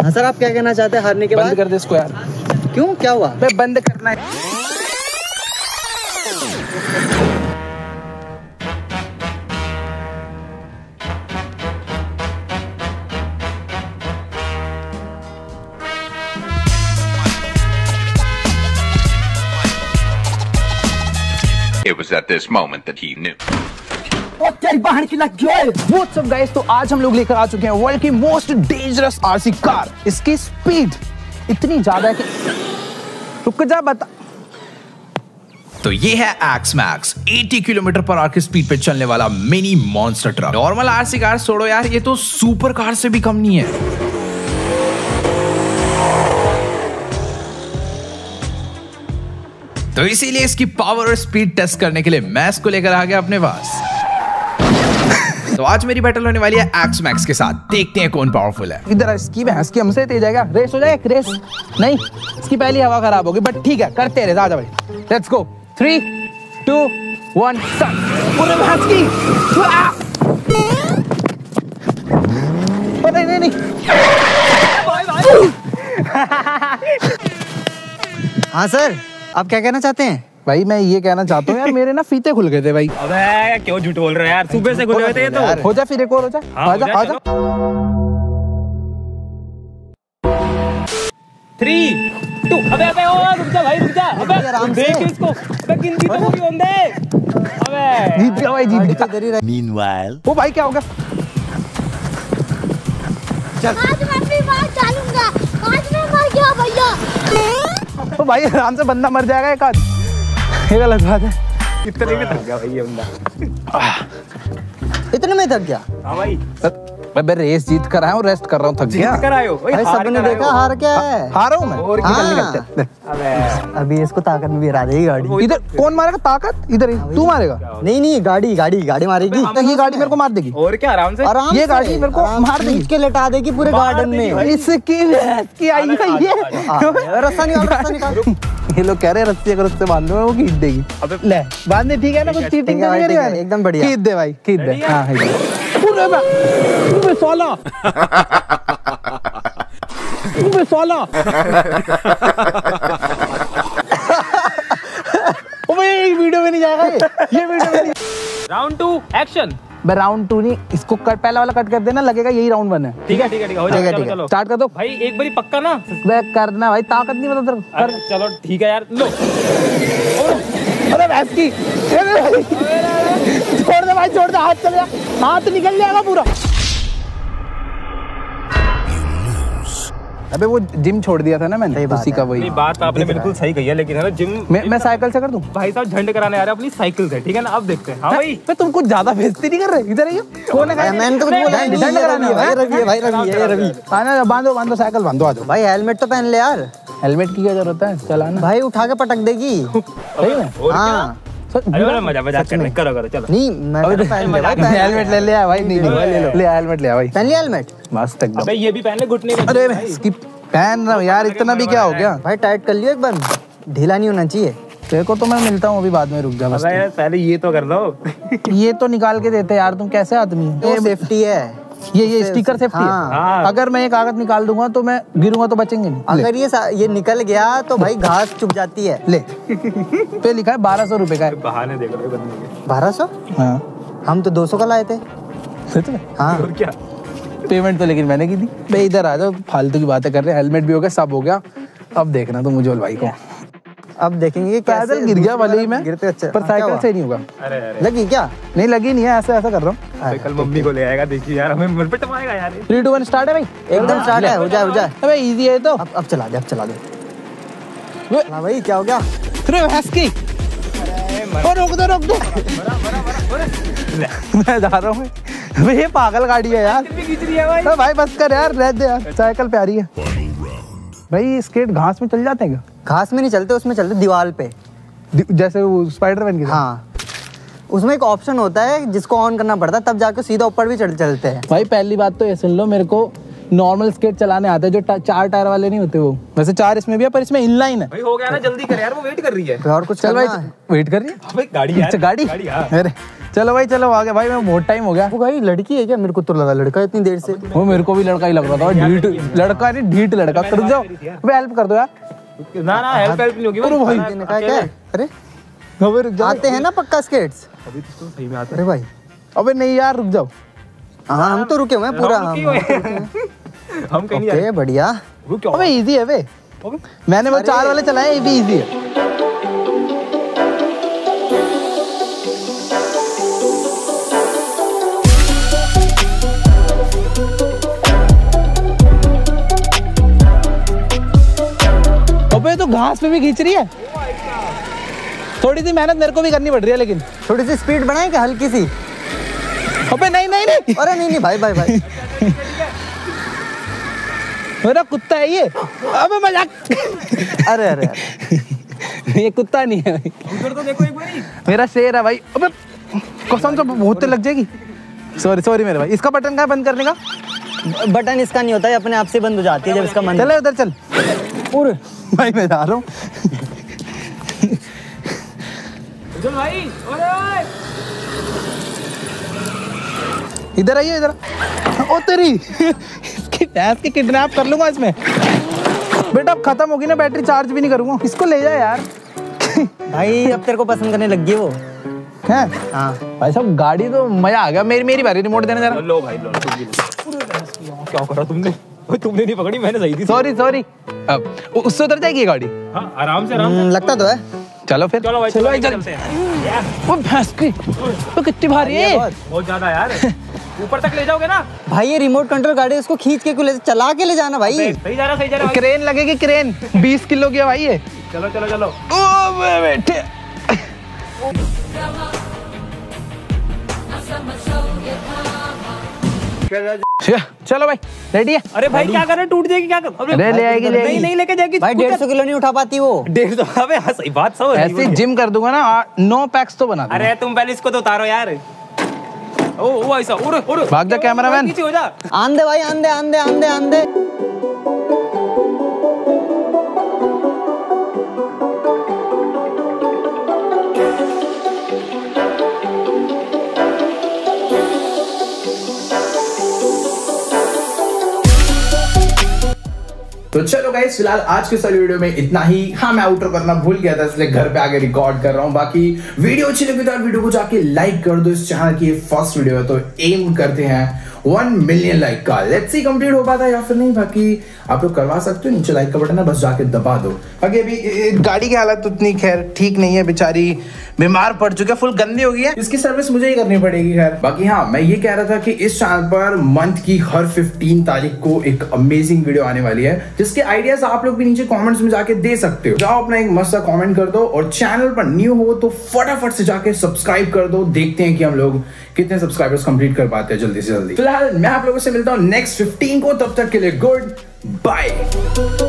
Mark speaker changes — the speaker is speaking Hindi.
Speaker 1: हाँ सर, आप क्या कहना चाहते हैं हारने के बाद?
Speaker 2: बंद कर दे इसको यार।
Speaker 1: क्यों, क्या हुआ?
Speaker 2: बे बंद करना है।
Speaker 3: It was at this moment that he knew.
Speaker 2: What's up guys? तो आज हम लोग लेकर आ चुके हैं वर्ल्ड की मोस्ट डेंजरस आरसी कार। इसकी स्पीड इतनी ज्यादा है कि रुक जा बता। तो ये है X max 80 kilometre per hour की स्पीड पे चलने वाला mini monster truck. Normal RC car छोड़ो यार, ये तो सुपर कार से भी कम नहीं है। तो इसीलिए इसकी पावर और स्पीड टेस्ट करने के लिए मैं इसको लेकर आ गया अपने पास। तो आज मेरी बैटल होने वाली है एक्स मैक्स के साथ। देखते हैं कौन पावरफुल है। इधर इसकी भैंस की हमसे तेज आएगा। रेस हो जाए, एक रेस नहीं, इसकी पहली हवा खराब होगी, बट ठीक है करते हैं। आजा भाई, लेट्स गो। 3 2 1 स्टार्ट। पूरे भैंस की नहीं नहीं।
Speaker 1: हाँ सर, आप क्या कहना चाहते हैं?
Speaker 2: भाई मैं ये कहना चाहता हूँ यार, मेरे ना फीते खुल गए थे भाई।
Speaker 4: अबे क्यों झूठ बोल रहे हैं यार, सुबह से खुले हुए थे ये तो।
Speaker 2: हो जा फिर एक और हो जा। आजा आजा।
Speaker 4: 3 2 अबे रुक जा भाई, रुक जा। अबे देख इसको, अबे गिनती तो पूरी होने दे। अबे
Speaker 2: जीत गया भाई, जीत गया।
Speaker 5: Meanwhile,
Speaker 2: वो भाई क्या होगा?
Speaker 6: आज मैं अपनी बात डालूंगा। आज मैं मर गया भैया।
Speaker 2: तो भाई आराम से बंदा मर जाएगा एक आज। ये गलत बात है।
Speaker 4: इतने में थक गया भाई ये बंदा।
Speaker 1: इतने में थक गया?
Speaker 4: हाँ भाई,
Speaker 2: मैं रेस जीत कर आया हूँ, रेस्ट कर रहा हूँ, थक गया।
Speaker 4: जीत कर आए हो
Speaker 1: भाई, सबने देखा हार क्या है।
Speaker 2: हारा हूँ मैं।
Speaker 4: और
Speaker 1: हाँ।
Speaker 4: अबे
Speaker 1: अभी इसको ताकत में भी हरा देगी गाड़ी।
Speaker 2: इधर कौन मारेगा ताकत? इधर तू मारेगा?
Speaker 1: नहीं, गाड़ी मारेगी।
Speaker 2: ये गाड़ी मेरे को मार देगी।
Speaker 4: और क्या, आराम से
Speaker 1: आराम
Speaker 2: ये
Speaker 1: से,
Speaker 2: गाड़ी मेरे को
Speaker 1: आराम
Speaker 2: मार
Speaker 1: से
Speaker 2: देगी।
Speaker 1: खींच के लेटा देगी पूरे गार्डन में।
Speaker 2: इसकी की आई है ये।
Speaker 1: रास्ता निकाल।
Speaker 2: ये लोग कह रहे हैं रस्सी अगर उससे बांध दो वो खींच देगी।
Speaker 4: अबे
Speaker 2: ले बांधने ठीक है ना, कुछ चीटिंग तो नहीं करी मैंने।
Speaker 1: एकदम बढ़िया।
Speaker 2: खींच दे भाई, खींच दे। हाँ है पूरे में साला। पूरे साला। ओ भाई वीडियो में नहीं जाएगा ये वीडियो में नहीं।
Speaker 4: Round 2 action.
Speaker 2: मैं राउंड 2 नहीं, इसको कट पहला वाला कट कर देना, लगेगा यही राउंड 1 है।
Speaker 4: ठीक है हो जाएगा। चलो
Speaker 2: स्टार्ट कर दो
Speaker 4: भाई, एक बारी पक्का ना।
Speaker 2: वे करना भाई, ताकत नहीं पता तेरे को। कर।
Speaker 4: चलो ठीक है यार, लो।
Speaker 2: अरे भैंस की छोड़ दे भाई, छोड़ दे। हाथ चल गया, हाथ निकल जाएगा पूरा। अबे वो जिम छोड़ दिया था ना मैंने, उसी का वही।
Speaker 4: बात आपने बिल्कुल सही कही है, लेकिन है ना जिम
Speaker 2: मैं साइकिल से कर दूं?
Speaker 4: भाई साहब झंड कराने आ रहे हैं अपनी साइकिल से, ठीक है ना। अब देखते हैं। हाँ भाई,
Speaker 2: तो तुम कुछ ज्यादा बेइज्जती नहीं कर रहे? इधर आइए। कौन है?
Speaker 1: मैंने तो कुछ बोला नहीं।
Speaker 2: झंड कराने
Speaker 1: रवि।
Speaker 2: आना, बांधो साइकिल बांधो। आ जाओ
Speaker 1: भाई, हेलमेट तो पहन ले यार।
Speaker 2: हेलमेट की क्या जरूरत है? चलाना
Speaker 1: भाई, उठा के पटक देगी।
Speaker 2: सही है।
Speaker 1: हाँ
Speaker 4: मजाक कर रहे, करो चलो।
Speaker 1: नहीं, मैं तो पहन ले भाई।
Speaker 2: हेलमेट ले लिया भाई। नहीं ले हेलमेट ले भाई।
Speaker 1: पहन लिया हेलमेट?
Speaker 2: मस्त एकदम।
Speaker 4: अबे ये भी पहन ले, घुटने में।
Speaker 2: अरे इसकी पहन रहा हूँ यार, इतना भी क्या हो गया
Speaker 1: भाई? टाइट कर लियो एक बार, ढीला नहीं होना चाहिए।
Speaker 2: तेरे को तो मैं मिलता हूँ अभी, बाद में रुक जा बस।
Speaker 4: यार पहले ये तो कर लो।
Speaker 2: ये तो निकाल के देते यार, तुम कैसे आदमी हो?
Speaker 1: ये सेफ्टी है।
Speaker 2: ये स्टिकर सेफ्टी है। अगर मैं ये कागज निकाल दूंगा तो मैं गिरूंगा तो बचेंगे नहीं।
Speaker 1: अगर ये निकल गया तो भाई घास चुभ जाती है।
Speaker 2: ले पे लिखा है 1200 रुपए का।
Speaker 4: बहाने देख रहे बंदे के।
Speaker 1: 1200?
Speaker 2: हाँ
Speaker 1: हम तो 200 का लाए थे। हाँ
Speaker 4: और क्या,
Speaker 2: पेमेंट तो लेकिन मैंने की थी। भाई इधर आ जाओ, फालतू की बातें कर रहे हैं। हेलमेट भी हो गया, सब हो गया। अब देखना तुम उज्जवल भाई को।
Speaker 1: अब देखेंगे।
Speaker 2: पैदल गिर गया भले ही मैं,
Speaker 1: गिरते अच्छे,
Speaker 2: पर साइकिल से नहीं होगा।
Speaker 4: अरे
Speaker 1: लगी क्या?
Speaker 2: नहीं लगी नहीं है, ऐसा कर रहा हूँ।
Speaker 4: कल मम्मी को ले आएगा, देखिए यार हमें मर पे टमाएगा यार।
Speaker 2: 3 2 1 स्टार्ट है भाई।
Speaker 1: एकदम स्टार्ट है। हो जाए।
Speaker 2: अबे इजी है तो।
Speaker 1: अब चला दे। हाँ भाई, क्या हो गया?
Speaker 2: अरे भैंस की, रोक दो। मैं जा रहा हूँ। ये पागल गाड़ी है यार।
Speaker 4: खींच रही है भाई।
Speaker 2: भाई बस कर यार, रह दे यार, साइकिल प्यारी है। भाई स्केट घास में चल जाते हैं क्या?
Speaker 1: घास में नहीं चलते, उसमें चलते दीवार पे,
Speaker 2: जैसे वो स्पाइडरमैन की।
Speaker 1: हाँ, उसमें एक ऑप्शन होता है जिसको ऑन करना पड़ता है, तब जाके सीधा ऊपर भी चलते हैं।
Speaker 2: भाई पहली बात तो ये सुन लो, मेरे को नॉर्मल स्केट चलाने आता है, जो 4 टायर वाले नहीं होते वो। वैसे 4 इसमें भी है, पर इसमें इनलाइन है।
Speaker 4: भाई हो गया ना, जल्दी कर यार, वो वेट कर रही है।
Speaker 1: और कुछ
Speaker 2: चल भाई,
Speaker 1: करना है?
Speaker 2: वेट कर रही है।
Speaker 4: अबे गाड़ी यार।
Speaker 2: अच्छा गाड़ी।
Speaker 4: हाँ।
Speaker 2: अरे चलो भाई चलो आ गए भाई, मैं बहुत टाइम हो गया।
Speaker 1: वो भाई लड़की है क्या? मेरे को तो लगा लड़का इतनी देर से।
Speaker 2: वो मेरे को भी लड़का ही लग रहा था, ढीठ लड़का नहीं ढीठ लड़का। रुक जाओ, अबे हेल्प कर दो यार।
Speaker 4: ना हेल्प नहीं होगी
Speaker 1: भाई ने कहा क्या? अरे
Speaker 2: रुक जाओ,
Speaker 1: आते हैं ना पक्का स्केट्स।
Speaker 4: अभी तो सही में आता
Speaker 1: अरे भाई
Speaker 2: अबे नहीं यार रुक जाओ।
Speaker 1: हाँ हम तो रुके हुए हैं पूरा।
Speaker 4: हम कहीं नहीं
Speaker 1: ओके बढ़िया।
Speaker 2: अबे इजी है बे, मैंने वो 4 वाले चलाए, ये भी इजी है। अबे तो घास पे भी खींच रही है। थोड़ी सी मेहनत मेरे को भी करनी पड़ रही है, लेकिन
Speaker 1: थोड़ी सी स्पीड बढ़ाएं क्या? हल्की सी।
Speaker 2: अबे नहीं नहीं नहीं,
Speaker 1: अरे नहीं भाई भाई भाई
Speaker 2: मेरा कुत्ता है ये। अबे मजाक।
Speaker 1: अरे अरे
Speaker 2: ये कुत्ता नहीं है,
Speaker 4: उधर तो देखो एक बारी।
Speaker 2: मेरा शेर है भाई। अबे कसम से बहुत लग जाएगी। सॉरी मेरे भाई। इसका बटन कहाँ है बंद करने का?
Speaker 1: बटन इसका नहीं होता है, अपने आप से बंद हो जाती है जब इसका मन।
Speaker 2: चले उधर चल। और भाई मैं जा रहा हूँ।
Speaker 4: चल भाई, ओए
Speaker 2: इधर आइए इधर। ओ तेरी इसकी भैंस की किडनैप कर लूंगा इसमें। बेटा अब खत्म होगी ना बैटरी, चार्ज भी नहीं करूंगा। इसको ले जा यार।
Speaker 1: भाई अब तेरे को पसंद करने लग गई वो
Speaker 2: है।
Speaker 1: हाँ
Speaker 2: भाई साहब गाड़ी तो मजा आ गया। मेरी बारी, रिमोट देने जरा।
Speaker 4: लो भाई लो, तुम भी लो। क्या करा तुमने? तुमने नहीं पकड़ी, मैंने सही थी।
Speaker 2: सॉरी अब उससे उतर जाएगी ये गाड़ी।
Speaker 4: हाँ आराम से
Speaker 1: लगता तो है।
Speaker 2: चलो फिर
Speaker 4: चलो भाई,
Speaker 2: चलो
Speaker 4: चलते हैं।
Speaker 2: वो भैंस की तो कितनी भारी है।
Speaker 4: बहुत ज्यादा यार, ऊपर तक ले जाओगे ना
Speaker 1: भाई ये रिमोट कंट्रोल गाड़ी है, इसको खींच के क्यों ले, चला के ले जाना भाई।
Speaker 4: सही जा रहा भाई।
Speaker 2: क्रेन लगेगी, क्रेन 20 किलो की है भाई ये।
Speaker 4: चलो चलो चलो।
Speaker 2: ओ बैठे। चलो भाई रेडी है।
Speaker 4: अरे भाई क्या कर रहे, टूट जाएगी क्या कर?
Speaker 2: अरे ले आएगी
Speaker 4: नहीं लेके जाएगी
Speaker 1: भाई 150 किलो नहीं उठा पाती वो।
Speaker 4: 150। अबे हाँ सही बात सब
Speaker 2: ऐसे जिम कर दूंगा ना, 9 पैक्स तो बना दूंगा।
Speaker 4: अरे तुम पहले इसको तो उतारो यार। ओ ऐसा उड़
Speaker 2: भाग जा कैमरामैन।
Speaker 4: पीछे हो जा।
Speaker 1: आंदे भाई आंदे आंदे आंदे आंदे।
Speaker 2: तो चलो गाइस फिलहाल आज के इस वीडियो में इतना ही। हाँ मैं आउटर करना भूल गया था, इसलिए घर पे आके रिकॉर्ड कर रहा हूँ। बाकी वीडियो अच्छी लगी तो वीडियो को जाके लाइक कर दो। इस चैनल की फर्स्ट वीडियो है तो एम करते हैं 1 मिलियन लाइक का। लेट्स सी कंप्लीट हो पाता है या फिर नहीं। बाकी आप लोग करवा सकते हो, नीचे लाइक का बटन है, बस जाके दबा दो। बाकी अभी गाड़ी की हालत उतनी खैर ठीक नहीं है, बेचारी बीमार पड़ चुकी है, फुल गंदी हो गई है। इसकी सर्विस मुझे ही करनी पड़ेगी खैर। बाकी हाँ मैं ये कह रहा था कि इस चैनल पर मंथ की हर 15 तारीख को एक अमेजिंग वीडियो आने वाली है, जिसके आइडियाज आप लोग भी नीचे कमेंट्स में जाके दे सकते हो। जाओ अपना एक मस्त सा कमेंट कर दो, और चैनल पर न्यू हो तो फटाफट से जाके सब्सक्राइब कर दो। देखते हैं कि हम लोग कितने सब्सक्राइबर्स कंप्लीट कर पाते हैं जल्दी से जल्दी। फिलहाल मैं आप लोगों से मिलता हूँ नेक्स्ट 15 को, तब तक के लिए गुड बाय।